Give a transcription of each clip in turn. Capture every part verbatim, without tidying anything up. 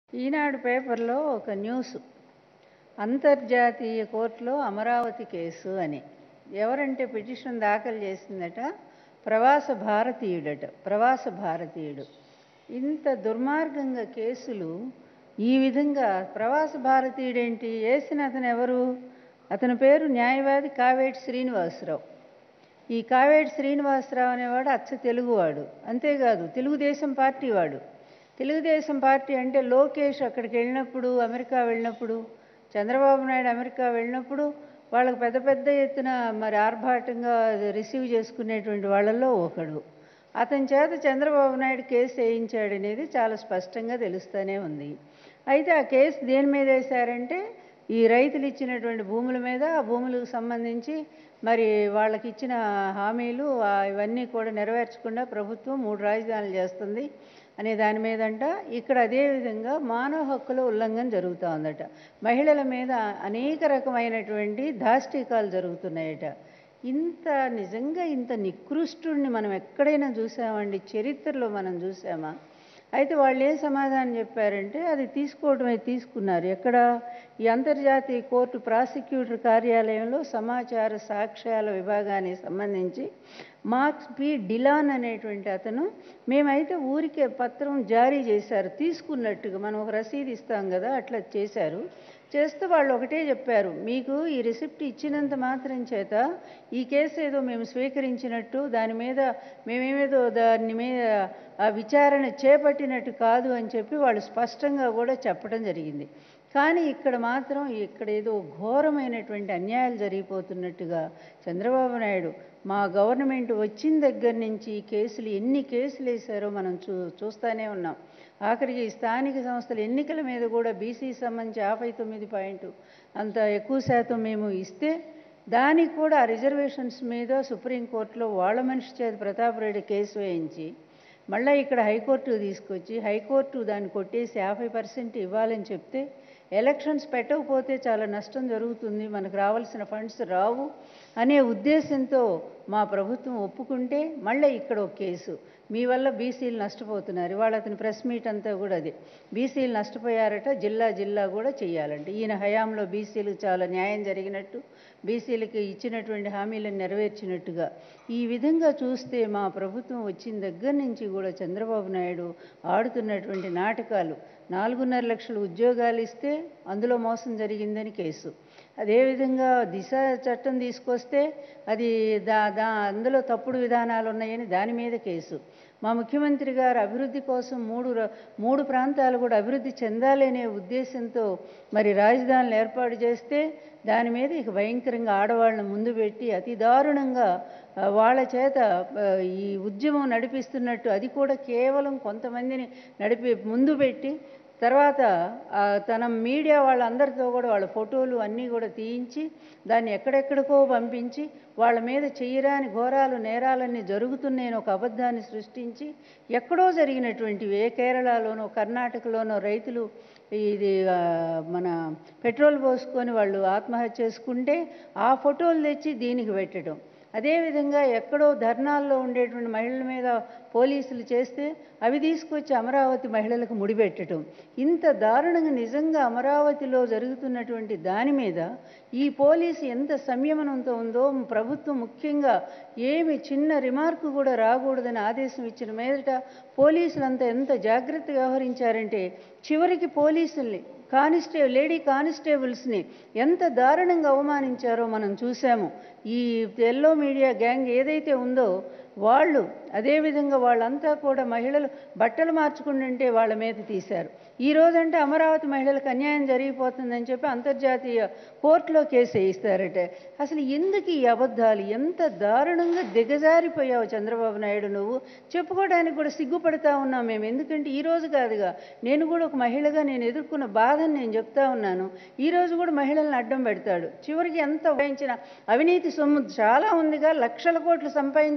ఈనాడు పేపర్లో ఒక న్యూస్, అంతర్జాతీయ కోర్టులో అమరావతి కేసు అని. ఎవరంటే పిటిషన్ దాఖలు చేసిందట ప్రవాస భారతీయుడట ప్రవాస భారతీయుడు. ఇంత దుర్మార్గంగా కేసులు ఈ విధంగా ప్రవాస భారతీయుడేంటి? వేసిన అతను ఎవరు? అతని పేరు న్యాయవాది కావేటి శ్రీనివాసరావు. ఈ కావేటి శ్రీనివాసరావు అనేవాడు అచ్చ తెలుగువాడు. అంతేకాదు తెలుగుదేశం పార్టీ వాడు. తెలుగుదేశం పార్టీ అంటే లోకేష్ అక్కడికి వెళ్ళినప్పుడు, అమెరికా వెళ్ళినప్పుడు, చంద్రబాబు నాయుడు అమెరికా వెళ్ళినప్పుడు వాళ్ళకు పెద్ద పెద్ద ఎత్తున మరి ఆర్భాటంగా రిసీవ్ చేసుకునేటువంటి వాళ్ళల్లో ఒకడు. అతని చేత చంద్రబాబు నాయుడు కేసు వేయించాడనేది చాలా స్పష్టంగా తెలుస్తూనే ఉంది. అయితే ఆ కేసు దేని మీద వేశారంటే ఈ రైతులు ఇచ్చినటువంటి భూముల మీద, ఆ భూములకు సంబంధించి మరి వాళ్ళకి ఇచ్చిన హామీలు ఇవన్నీ కూడా నెరవేర్చకుండా ప్రభుత్వం మూడు రాజధానులు చేస్తుంది అనే దాని మీదంట. ఇక్కడ అదేవిధంగా మానవ హక్కుల ఉల్లంఘన జరుగుతూ ఉందట. మహిళల మీద అనేక రకమైనటువంటి దాష్టీకాలు జరుగుతున్నాయట. ఇంత నిజంగా ఇంత నికృష్టుడిని మనం ఎక్కడైనా చూసామండి? చరిత్రలో మనం చూసామా? అయితే వాళ్ళు ఏం సమాధానం చెప్పారంటే అది తీసుకోవడమే తీసుకున్నారు. ఎక్కడ? ఈ అంతర్జాతీయ కోర్టు ప్రాసిక్యూటర్ కార్యాలయంలో సమాచార సాక్ష్యాల విభాగానికి సంబంధించి మార్క్స్ పి డిలాన్ అనేటువంటి అతను, మేమైతే ఊరికే పత్రం జారీ చేశారు తీసుకున్నట్టుగా, మనం ఒక రసీదు ఇస్తాం కదా, అట్లా చేశారు. చేస్తే వాళ్ళు ఒకటే చెప్పారు, మీకు ఈ రిసిప్ట్ ఇచ్చినంత మాత్రం చేత ఈ కేసు ఏదో మేము స్వీకరించినట్టు, దాని మీద మేమేమేదో దాని మీద ఆ విచారణ చేపట్టినట్టు కాదు అని చెప్పి వాళ్ళు స్పష్టంగా కూడా చెప్పడం జరిగింది. కానీ ఇక్కడ మాత్రం ఇక్కడ ఏదో ఘోరమైనటువంటి అన్యాయాలు జరిగిపోతున్నట్టుగా చంద్రబాబు నాయుడు మా గవర్నమెంట్ వచ్చిన దగ్గర నుంచి ఈ కేసులు ఎన్ని కేసులు వేశారో మనం చూ చూస్తూనే ఉన్నాం. ఆఖరికి స్థానిక సంస్థల ఎన్నికల మీద కూడా బీసీ సంబంధించి యాభై తొమ్మిది పాయింట్ అంత ఎక్కువ శాతం మేము ఇస్తే దానికి కూడా ఆ రిజర్వేషన్స్ మీద సుప్రీంకోర్టులో వాళ్ళ మనిషి చేత ప్రతాప్ రెడ్డి కేసు వేయించి మళ్ళీ ఇక్కడ హైకోర్టు తీసుకొచ్చి హైకోర్టు దాన్ని కొట్టేసి యాభై పర్సెంట్ ఇవ్వాలని చెప్తే ఎలక్షన్స్ పెట్టకపోతే చాలా నష్టం జరుగుతుంది, మనకు రావాల్సిన ఫండ్స్ రావు అనే ఉద్దేశంతో మా ప్రభుత్వం ఒప్పుకుంటే మళ్ళీ ఇక్కడ ఒక కేసు, మీ వల్ల బీసీలు నష్టపోతున్నారు. ఇవాళ అతని ప్రెస్ మీట్ అంతా కూడా అదే, బీసీలు నష్టపోయారట, జిల్లా జిల్లా కూడా చేయాలంటే. ఈయన హయాంలో బీసీలకు చాలా న్యాయం జరిగినట్టు, బీసీలకి ఇచ్చినటువంటి హామీలను నెరవేర్చినట్టుగా. ఈ విధంగా చూస్తే మా ప్రభుత్వం వచ్చిన దగ్గర నుంచి కూడా చంద్రబాబు నాయుడు ఆడుతున్నటువంటి నాటకాలు, నాలుగున్నర లక్షల ఉద్యోగాలు ఇస్తే అందులో మోసం జరిగిందని కేసు, అదేవిధంగా దిశ చట్టం తీసుకొస్తే అది దా దా అందులో తప్పుడు విధానాలు ఉన్నాయని దాని మీద కేసు, మా ముఖ్యమంత్రి గారు అభివృద్ధి కోసం మూడు మూడు ప్రాంతాలు కూడా అభివృద్ధి చెందాలనే ఉద్దేశంతో మరి రాజధానులు ఏర్పాటు చేస్తే దాని మీద ఇక భయంకరంగా ఆడవాళ్ళని ముందు పెట్టి అతి దారుణంగా వాళ్ళ చేత ఈ ఉద్యమం నడిపిస్తున్నట్టు, అది కూడా కేవలం కొంతమందిని నడిపి ముందు పెట్టి తర్వాత తన మీడియా వాళ్ళందరితో కూడా వాళ్ళ ఫోటోలు అన్నీ కూడా తీయించి దాన్ని ఎక్కడెక్కడికో పంపించి వాళ్ళ మీద చెయ్యరాని ఘోరాలు నేరాలన్నీ జరుగుతున్నాయని ఒక అబద్ధాన్ని సృష్టించి, ఎక్కడో జరిగినటువంటివి, ఏ కేరళలోనో కర్ణాటకలోనో రైతులు ఇది మన పెట్రోల్ పోసుకొని వాళ్ళు ఆత్మహత్య చేసుకుంటే ఆ ఫోటోలు తెచ్చి దీనికి పెట్టడం, అదేవిధంగా ఎక్కడో ధర్నాల్లో ఉండేటువంటి మహిళల మీద పోలీసులు చేస్తే అవి తీసుకొచ్చి అమరావతి మహిళలకు ముడిపెట్టడం, ఇంత దారుణంగా నిజంగా అమరావతిలో జరుగుతున్నటువంటి దాని మీద ఈ పోలీసు ఎంత సంయమనంతో ఉందో, ప్రభుత్వం ముఖ్యంగా ఏమి చిన్న రిమార్కు కూడా రాకూడదని ఆదేశం ఇచ్చిన మీదట పోలీసులంతా ఎంత జాగ్రత్తగా వ్యవహరించారంటే చివరికి పోలీసుల్ని కానిస్టే లేడీ కానిస్టేబుల్స్ని ఎంత దారుణంగా అవమానించారో మనం చూసాము. ఈ ఎల్లో మీడియా గ్యాంగ్ ఏదైతే ఉందో వాళ్ళు అదేవిధంగా వాళ్ళంతా కూడా మహిళలు బట్టలు మార్చుకుంటుంటే వాళ్ళ మీద తీశారు. ఈ రోజంటే అమరావతి మహిళలకు అన్యాయం జరిగిపోతుందని చెప్పి అంతర్జాతీయ కోర్టులో కేసు వేయిస్తారట. అసలు ఎందుకు ఈ అబద్ధాలు? ఎంత దారుణంగా దిగజారిపోయావు చంద్రబాబు నాయుడు, నువ్వు చెప్పుకోవడానికి కూడా సిగ్గుపడతా ఉన్నాం మేము. ఎందుకంటే ఈరోజు కాదుగా, నేను కూడా ఒక మహిళగా నేను ఎదుర్కొన్న బాధని నేను చెప్తా ఉన్నాను. ఈరోజు కూడా మహిళలను అడ్డం పెడతాడు. చివరికి ఎంత వహించిన అవినీతి సొమ్ము చాలా ఉందిగా, లక్షల కోట్లు సంపాదించావుగా,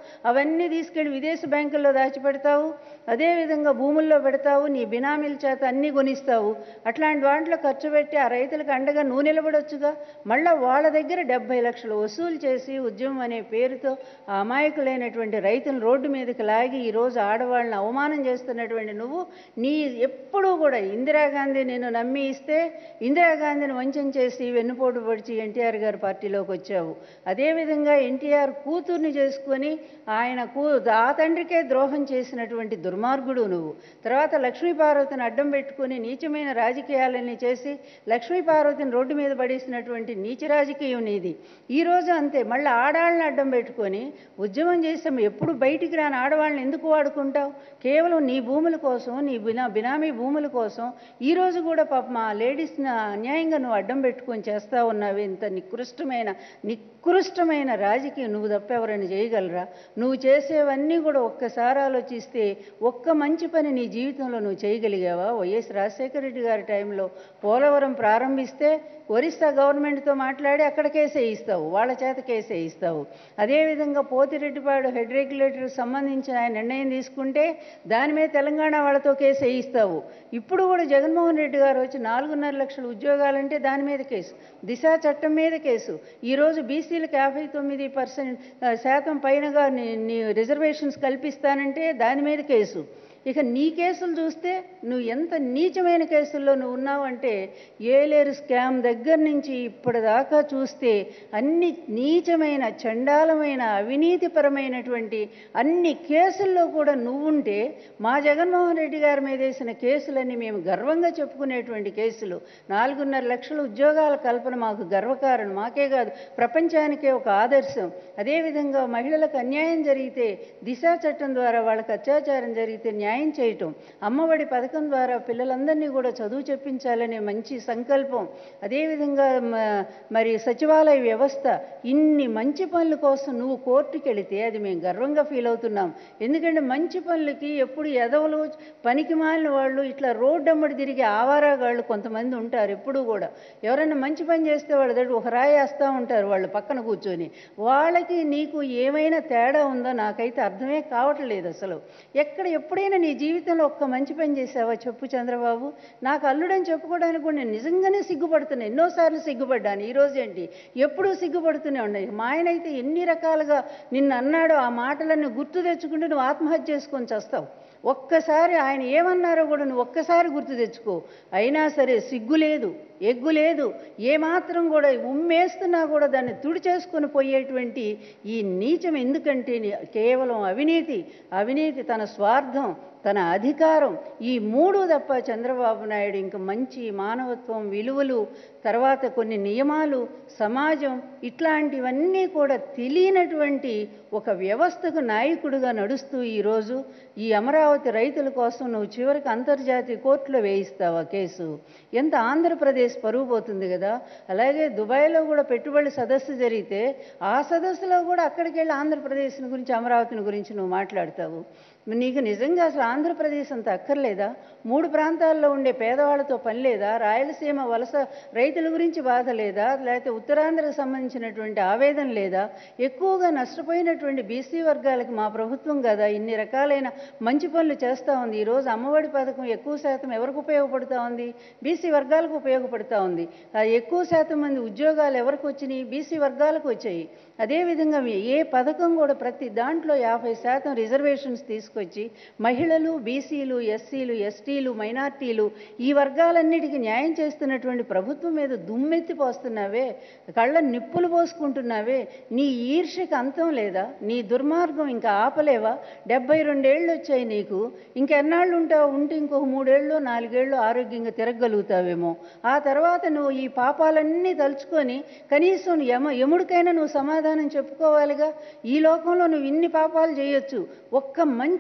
అవన్నీ తీసుకెళ్ళి విదేశ బ్యాంకుల్లో దాచిపెడతావు, అదేవిధంగా భూముల్లో పెడతావు, నీ బినామీల చేత అన్నీ కొనిస్తావు. అట్లాంటి వాటిలో ఖర్చు పెట్టి ఆ రైతులకు అండగా నువ్వు నిలబడొచ్చుగా. మళ్ళీ వాళ్ళ దగ్గర డెబ్బై లక్షలు వసూలు చేసి ఉద్యమం అనే పేరుతో ఆ అమాయకులైనటువంటి రైతులను రోడ్డు మీదకి లాగి ఈరోజు ఆడవాళ్ళని అవమానం చేస్తున్నటువంటి నువ్వు నీ ఎప్పుడూ కూడా ఇందిరాగాంధీ నేను నమ్మి ఇస్తే ఇందిరాగాంధీని వంచన చేసి వెన్నుపోటు పొడిచి ఎన్టీఆర్ గారి పార్టీలోకి వచ్చావు. అదేవిధంగా ఎన్టీఆర్ కూతుర్ని చేసుకొని ఆయన కూ ఆ తండ్రికే ద్రోహం చేసినటువంటి దుర్మార్గుడు నువ్వు. తర్వాత లక్ష్మీ పార్వతిని అడ్డం పెట్టుకుని నీచమైన రాజకీయాలన్నీ చేసి లక్ష్మీ పార్వతిని రోడ్డు మీద పడేసినటువంటి నీచ రాజకీయం నీది. ఈరోజు అంతే, మళ్ళీ ఆడవాళ్ళని అడ్డం పెట్టుకొని ఉద్యమం చేసాము. ఎప్పుడు బయటికి రాని ఆడవాళ్ళని ఎందుకు వాడుకుంటావు? కేవలం నీ భూముల కోసం, నీ బినా బినామీ భూముల కోసం ఈరోజు కూడా పాప మా లేడీస్ని అన్యాయంగా నువ్వు అడ్డం పెట్టుకొని చేస్తా ఉన్నావు. ఇంత నికృష్టమైన నికృష్టమైన రాజకీయం నువ్వు తప్ప ఎవరైనా చేయగలరా? నువ్వు చేసేవన్నీ కూడా ఒక్కసారి ఆలోచిస్తే ఒక్క మంచి పని నీ జీవితంలో నువ్వు చేయగలిగావా? వైఎస్ రాజశేఖర రెడ్డి గారి టైంలో పోలవరం ప్రారంభిస్తే ఒరిస్సా గవర్నమెంట్తో మాట్లాడి అక్కడ కేసు వేయిస్తావు, వాళ్ళ చేత కేసు వేయిస్తావు. అదేవిధంగా పోతిరెడ్డిపాడు హెడ్ రెగ్యులేటర్కి సంబంధించిన ఆయన నిర్ణయం తీసుకుంటే దాని మీద తెలంగాణ వాళ్ళతో కేసు వేయిస్తావు. ఇప్పుడు కూడా జగన్మోహన్ రెడ్డి గారు వచ్చి నాలుగున్నర లక్షల ఉద్యోగాలంటే దాని మీద కేసు, దిశా చట్టం మీద కేసు. ఈరోజు బీసీలకు యాభై తొమ్మిది పర్సెంట్ శాతం పైనగా రిజర్వేషన్స్ కల్పిస్తానంటే దాని మీద కేసు. ఇక నీ కేసులు చూస్తే నువ్వు ఎంత నీచమైన కేసుల్లో నువ్వు ఉన్నావంటే ఏలేరు స్కామ్ దగ్గర నుంచి ఇప్పటిదాకా చూస్తే అన్ని నీచమైన చండాలమైన అవినీతిపరమైనటువంటి అన్ని కేసుల్లో కూడా నువ్వుంటే మా జగన్మోహన్ రెడ్డి గారి మీద వేసిన కేసులన్నీ మేము గర్వంగా చెప్పుకునేటువంటి కేసులు. నాలుగున్నర లక్షల ఉద్యోగాల కల్పన మాకు గర్వకారణం, మాకే కాదు ప్రపంచానికే ఒక ఆదర్శం. అదేవిధంగా మహిళలకు అన్యాయం జరిగితే దిశా చట్టం ద్వారా వాళ్ళకి అత్యాచారం జరిగితే న్యాయం న్యాయం చేయటం, అమ్మఒడి పథకం ద్వారా పిల్లలందరినీ కూడా చదువు చెప్పించాలనే మంచి సంకల్పం, అదేవిధంగా మరి సచివాలయ వ్యవస్థ, ఇన్ని మంచి పనుల కోసం నువ్వు కోర్టుకి వెళితే అది మేము గర్వంగా ఫీల్ అవుతున్నాం. ఎందుకంటే మంచి పనులకి ఎప్పుడు ఎదవలు పనికి మాలిన వాళ్ళు ఇట్లా రోడ్డు అమ్మడి తిరిగి ఆవారాగాళ్ళు కొంతమంది ఉంటారు. ఎప్పుడూ కూడా ఎవరైనా మంచి పని చేస్తే వాళ్ళ దగ్గర ఒక రాయి వేస్తూ ఉంటారు వాళ్ళు పక్కన కూర్చొని. వాళ్ళకి నీకు ఏమైనా తేడా ఉందో నాకైతే అర్థమే కావట్లేదు అసలు. ఎక్కడ ఎప్పుడైనా నీ జీవితంలో ఒక్క మంచి పని చేసావా చెప్పు చంద్రబాబు? నాకు అల్లుడని చెప్పుకోవడానికి కూడా నేను నిజంగానే సిగ్గుపడుతున్నాను. ఎన్నోసార్లు సిగ్గుపడ్డాను. ఈరోజు ఏంటి ఎప్పుడూ సిగ్గుపడుతూనే ఉన్నాయి. మా ఆయన అయితే ఎన్ని రకాలుగా నిన్ను అన్నాడో ఆ మాటలన్నీ గుర్తు తెచ్చుకుంటే నువ్వు ఆత్మహత్య చేసుకొని చస్తావు. ఒక్కసారి ఆయన ఏమన్నారో కూడా నువ్వు ఒక్కసారి గుర్తు తెచ్చుకో. అయినా సరే సిగ్గు లేదు, ఎగ్గు లేదు, ఏమాత్రం కూడా ఉమ్మేస్తున్నా కూడా దాన్ని తుడి చేసుకొని పోయేటువంటి ఈ నీచం ఎందుకంటే కేవలం అవినీతి, అవినీతి తన స్వార్థం, తన అధికారం, ఈ మూడు తప్ప చంద్రబాబు నాయుడు ఇంక మంచి మానవత్వం, విలువలు, తర్వాత కొన్ని నియమాలు, సమాజం ఇట్లాంటివన్నీ కూడా తెలియనటువంటి ఒక వ్యవస్థకు నాయకుడిగా నడుస్తూ ఈరోజు ఈ అమరావతి రైతుల కోసం నువ్వు చివరికి అంతర్జాతీయ కోర్టులో వేయిస్తావు ఆ కేసు. ఎంత ఆంధ్రప్రదేశ్ పరువు పోతుంది కదా. అలాగే దుబాయ్లో కూడా పెట్టుబడి సదస్సు జరిగితే ఆ సదస్సులో కూడా అక్కడికి వెళ్ళి ఆంధ్రప్రదేశ్ని గురించి అమరావతిని గురించి నువ్వు మాట్లాడతావు. నీకు నిజంగా అసలు ఆంధ్రప్రదేశ్ అంత అక్కర్లేదా? మూడు ప్రాంతాల్లో ఉండే పేదవాళ్ళతో పని లేదా? రాయలసీమ వలస రైతుల గురించి బాధ లేదా? లేకపోతే ఉత్తరాంధ్రకు సంబంధించినటువంటి ఆవేదన లేదా? ఎక్కువగా నష్టపోయినటువంటి బీసీ వర్గాలకు మా ప్రభుత్వం కదా ఇన్ని రకాలైన మంచి పనులు చేస్తూ ఉంది. ఈరోజు అమ్మఒడి పథకం ఎక్కువ శాతం ఎవరికి ఉపయోగపడుతూ ఉంది? బీసీ వర్గాలకు ఉపయోగపడుతూ ఉంది. ఎక్కువ శాతం మంది ఉద్యోగాలు ఎవరికి వచ్చినాయి? బీసీ వర్గాలకు వచ్చాయి. అదేవిధంగా ఏ పథకం కూడా ప్రతి దాంట్లో యాభై శాతం రిజర్వేషన్స్ తీసుకొచ్చి మహిళలు, బీసీలు, ఎస్సీలు, ఎస్టీలు, మైనార్టీలు ఈ వర్గాలన్నిటికీ న్యాయం చేస్తున్నటువంటి ప్రభుత్వం మీద దుమ్మెత్తిపోస్తున్నావే, కళ్ళ నిప్పులు పోసుకుంటున్నావే. నీ ఈర్ష్యకు అంతం లేదా? నీ దుర్మార్గం ఇంకా ఆపలేవా? డెబ్బై రెండేళ్ళు వచ్చాయి నీకు, ఇంకెన్నాళ్ళు ఉంటావు? ఉంటే ఇంకొక మూడేళ్ళు నాలుగేళ్ళు ఆరోగ్యంగా తిరగగలుగుతావేమో. ఆ తర్వాత నువ్వు ఈ పాపాలన్నీ తలుచుకొని కనీసం యమ యముడికైనా నువ్వు సమాధానం చెప్పుకోవాలిగా. ఈ లోకంలో నువ్వు ఇన్ని పాపాలు చేయొచ్చు, ఒక్క మంచి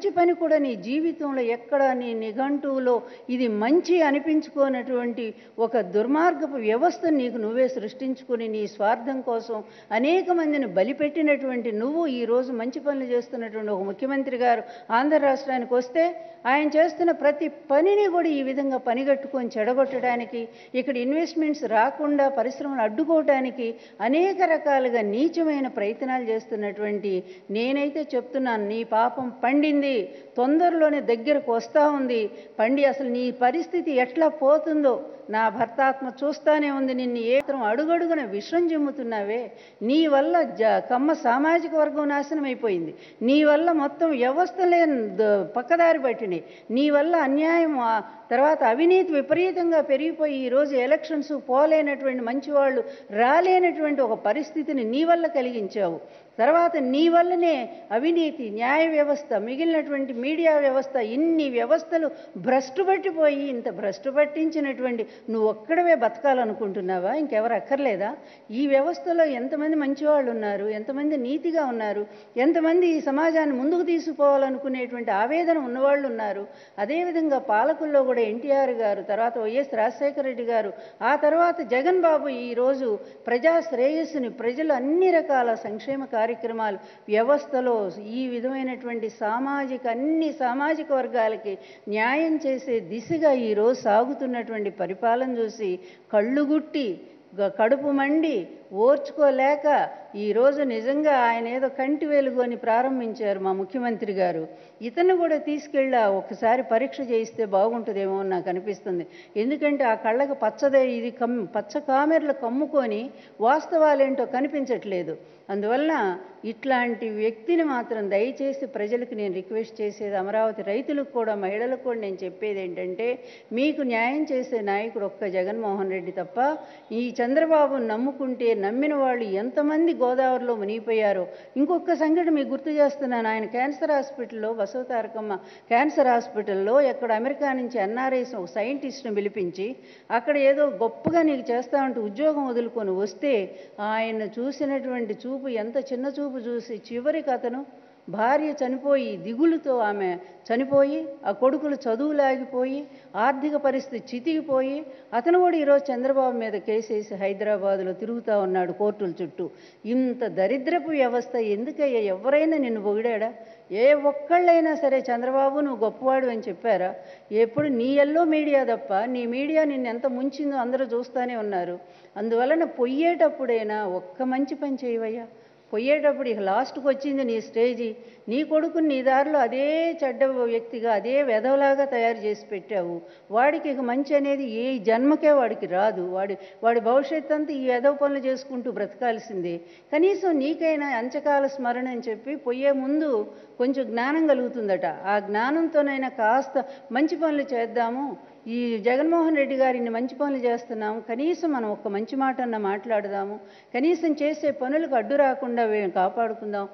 మంచి పని కూడా నీ జీవితంలో ఎక్కడ నీ నిఘంటువులో ఇది మంచి అనిపించుకోనటువంటి ఒక దుర్మార్గపు వ్యవస్థను నీకు నువ్వే సృష్టించుకుని నీ స్వార్థం కోసం అనేక మందిని బలిపెట్టినటువంటి నువ్వు ఈరోజు మంచి పనులు చేస్తున్నటువంటి ఒక ముఖ్యమంత్రి గారు ఆంధ్ర రాష్ట్రానికి వస్తే ఆయన చేస్తున్న ప్రతి పనిని కూడా ఈ విధంగా పనిగట్టుకొని చెడగొట్టడానికి, ఇక్కడ ఇన్వెస్ట్మెంట్స్ రాకుండా పరిశ్రమలు అడ్డుకోవడానికి అనేక రకాలుగా నీచమైన ప్రయత్నాలు చేస్తున్నటువంటి నేనైతే చెప్తున్నాను, నీ పాపం పండింది, తొందరలోనే దగ్గరకు వస్తూ ఉంది. పండి అసలు నీ పరిస్థితి ఎట్లా పోతుందో నా భర్తాత్మ చూస్తానే ఉంది. నిన్ను ఏత్రం అడుగడుగున విషం జిమ్ముతున్నావే, నీ వల్ల జ కమ్మ సామాజిక వర్గం నాశనం అయిపోయింది, నీ వల్ల మొత్తం వ్యవస్థలే పక్కదారి పట్టినాయి, నీ వల్ల అన్యాయం తర్వాత అవినీతి విపరీతంగా పెరిగిపోయి ఈరోజు ఎలక్షన్స్ పోలేనటువంటి మంచివాళ్ళు రాలేనటువంటి ఒక పరిస్థితిని నీ వల్ల కలిగించావు. తర్వాత నీ వల్లనే అవినీతి, న్యాయ వ్యవస్థ, మిగిలినటువంటి మీడియా వ్యవస్థ, ఇన్ని వ్యవస్థలు భ్రష్టు పట్టిపోయి ఇంత భ్రష్టు పట్టించినటువంటి నువ్వు ఒక్కడవే బతకాలనుకుంటున్నావా? ఇంకెవరు అక్కర్లేదా? ఈ వ్యవస్థలో ఎంతమంది మంచివాళ్ళు ఉన్నారు, ఎంతమంది నీతిగా ఉన్నారు, ఎంతమంది ఈ సమాజాన్ని ముందుకు తీసుకుపోవాలనుకునేటువంటి ఆవేదన ఉన్నవాళ్ళు ఉన్నారు. అదేవిధంగా పాలకుల్లో కూడా ఎన్టీఆర్ గారు, తర్వాత వైఎస్ రాజశేఖర రెడ్డి గారు, ఆ తర్వాత జగన్ బాబు ఈరోజు ప్రజా శ్రేయస్సుని, ప్రజలు అన్ని రకాల సంక్షేమ కార్యక్రమాలు వ్యవస్థలో ఈ విధమైనటువంటి సామాజిక అన్ని సామాజిక వర్గాలకి న్యాయం చేసే దిశగా ఈరోజు సాగుతున్నటువంటి పరిపాలన చూసి కళ్ళుగుట్టి కడుపు మండి ఓర్చుకోలేక ఈరోజు నిజంగా ఆయన ఏదో కంటి వెలుగు అని ప్రారంభించారు మా ముఖ్యమంత్రి గారు. ఇతను కూడా తీసుకెళ్ళి ఒకసారి పరీక్ష చేయిస్తే బాగుంటుందేమో అని నాకు అనిపిస్తుంది. ఎందుకంటే ఆ కళ్ళకు పచ్చదే ఇది కమ్ పచ్చ కామెర్లు కమ్ముకొని వాస్తవాలేంటో కనిపించట్లేదు. అందువలన ఇట్లాంటి వ్యక్తిని మాత్రం దయచేసి ప్రజలకు నేను రిక్వెస్ట్ చేసేది, అమరావతి రైతులకు కూడా మహిళలకు కూడా నేను చెప్పేది ఏంటంటే, మీకు న్యాయం చేసే నాయకుడు ఒక్క జగన్మోహన్ రెడ్డి తప్ప, ఈ చంద్రబాబును నమ్ముకుంటే నమ్మిన వాళ్ళు ఎంతమంది గోదావరిలో మునిగిపోయారో. ఇంకొక సంఘటన మీకు గుర్తు చేస్తున్నాను. ఆయన క్యాన్సర్ హాస్పిటల్లో, బసవతారకమ్మ క్యాన్సర్ హాస్పిటల్లో ఎక్కడ అమెరికా నుంచి ఎన్ఆర్ఐస్ ఒక సైంటిస్ట్ని పిలిపించి అక్కడ ఏదో గొప్పగా నీకు చేస్తామంటే ఉద్యోగం వదులుకొని వస్తే ఆయన చూసినటువంటి చూపు ఎంత చిన్న చూపు చూసి చివరికి అతను భార్య చనిపోయి దిగులుతో ఆమె చనిపోయి, ఆ కొడుకులు చదువులాగిపోయి, ఆర్థిక పరిస్థితి చితికిపోయి అతను కూడా ఈరోజు చంద్రబాబు మీద కేసేసి హైదరాబాదులో తిరుగుతూ ఉన్నాడు కోర్టుల చుట్టూ. ఇంత దరిద్రపు వ్యవస్థ ఎందుకయ్యా? ఎవరైనా నిన్ను పొగిడాడా? ఏ ఒక్కళ్ళైనా సరే చంద్రబాబు నువ్వు గొప్పవాడు అని చెప్పారా? ఎప్పుడు నీ ఎల్లో మీడియా తప్ప, నీ మీడియా నిన్ను ఎంత ముంచిందో అందరూ చూస్తూనే ఉన్నారు. అందువలన పొయ్యేటప్పుడైనా ఒక్క మంచి పని చేయవయ్యా. పోయేటప్పుడు ఇక లాస్ట్కి వచ్చింది నీ స్టేజీ, నీ కొడుకుని నీ దారిలో అదే చెడ్డ వ్యక్తిగా అదే వెధవలాగా తయారు చేసి పెట్టావు. వాడికి ఇక మంచి అనేది ఏ జన్మకే వాడికి రాదు. వాడి వాడి భవిష్యత్తు అంతా ఈ వెధవ పనులు చేసుకుంటూ బ్రతకాల్సిందే. కనీసం నీకైనా అంచకాల స్మరణ అని చెప్పి పోయే ముందు కొంచెం జ్ఞానం కలుగుతుందట. ఆ జ్ఞానంతోనైనా కాస్త మంచి పనులు చేద్దాము. ఈ జగన్మోహన్ రెడ్డి గారిని మంచి పనులు చేస్తున్నాము, కనీసం మనం ఒక్క మంచి మాట అన్న మాట్లాడదాము, కనీసం చేసే పనులకు అడ్డు రాకుండా కాపాడుకుందాం,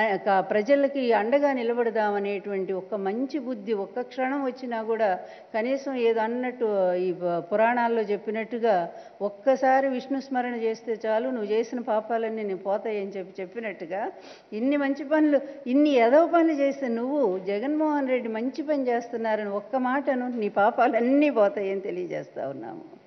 ప్రజలకి అండగా నిలబడదాం అనేటువంటి ఒక్క మంచి బుద్ధి ఒక్క క్షణం వచ్చినా కూడా కనీసం ఏదో అన్నట్టు ఈ పురాణాల్లో చెప్పినట్టుగా ఒక్కసారి విష్ణు స్మరణ చేస్తే చాలు నువ్వు చేసిన పాపాలన్నీ నేను పోతాయని చెప్పి చెప్పినట్టుగా ఇన్ని మంచి పనులు, ఇన్ని ఎదవ పనులు చేస్తే నువ్వు జగన్మోహన్ రెడ్డి మంచి పని చేస్తున్నారని ఒక్క మాటను నీ పాపాలన్నీ పోతాయని తెలియజేస్తా ఉన్నాము.